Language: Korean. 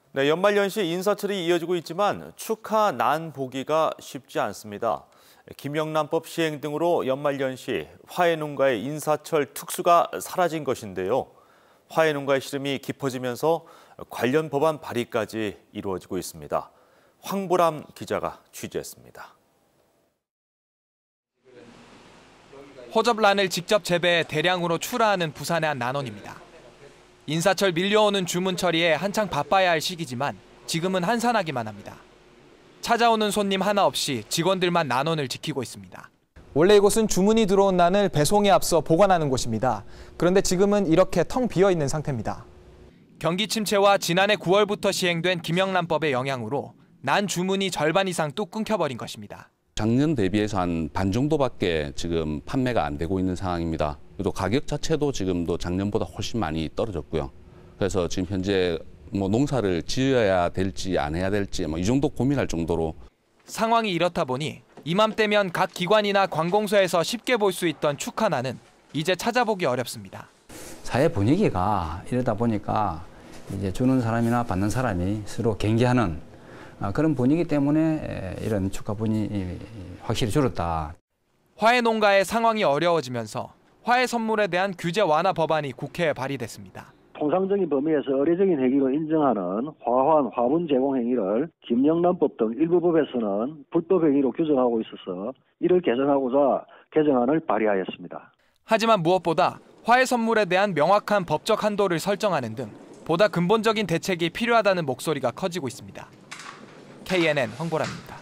네, 연말연시 인사철이 이어지고 있지만 축하 난 보기가 쉽지 않습니다. 김영란법 시행 등으로 연말연시 화훼농가의 인사철 특수가 사라진 것인데요. 화훼농가의 시름이 깊어지면서 관련 법안 발의까지 이루어지고 있습니다. 황보람 기자가 취재했습니다. 호접란을 직접 재배해 대량으로 출하하는 부산의 한 난원입니다. 인사철 밀려오는 주문 처리에 한창 바빠야 할 시기지만 지금은 한산하기만 합니다. 찾아오는 손님 하나 없이 직원들만 난원을 지키고 있습니다. 원래 이곳은 주문이 들어온 난을 배송에 앞서 보관하는 곳입니다. 그런데 지금은 이렇게 텅 비어 있는 상태입니다. 경기 침체와 지난해 9월부터 시행된 김영란법의 영향으로 난 주문이 절반 이상 뚝 끊겨버린 것입니다. 작년 대비해서 한 반 정도밖에 지금 판매가 안 되고 있는 상황입니다. 또 가격 자체도 지금도 작년보다 훨씬 많이 떨어졌고요. 그래서 지금 현재 농사를 지어야 될지 안 해야 될지 이 정도 고민할 정도로. 상황이 이렇다 보니 이맘때면 각 기관이나 관공서에서 쉽게 볼 수 있던 축하난은 이제 찾아보기 어렵습니다. 사회 분위기가 이러다 보니까 이제 주는 사람이나 받는 사람이 서로 경계하는 그런 분위기 때문에 이런 축하분이 확실히 줄었다. 화훼농가의 상황이 어려워지면서 화훼 선물에 대한 규제 완화 법안이 국회에 발의됐습니다. 통상적인 범위에서 의례적인 행위로 인정하는 화환, 화분 제공 행위를 김영란법 등 일부 법에서는 불법 행위로 규정하고 있어서 이를 개정하고자 개정안을 발의하였습니다. 하지만 무엇보다 화훼 선물에 대한 명확한 법적 한도를 설정하는 등 보다 근본적인 대책이 필요하다는 목소리가 커지고 있습니다. KNN 황보람입니다.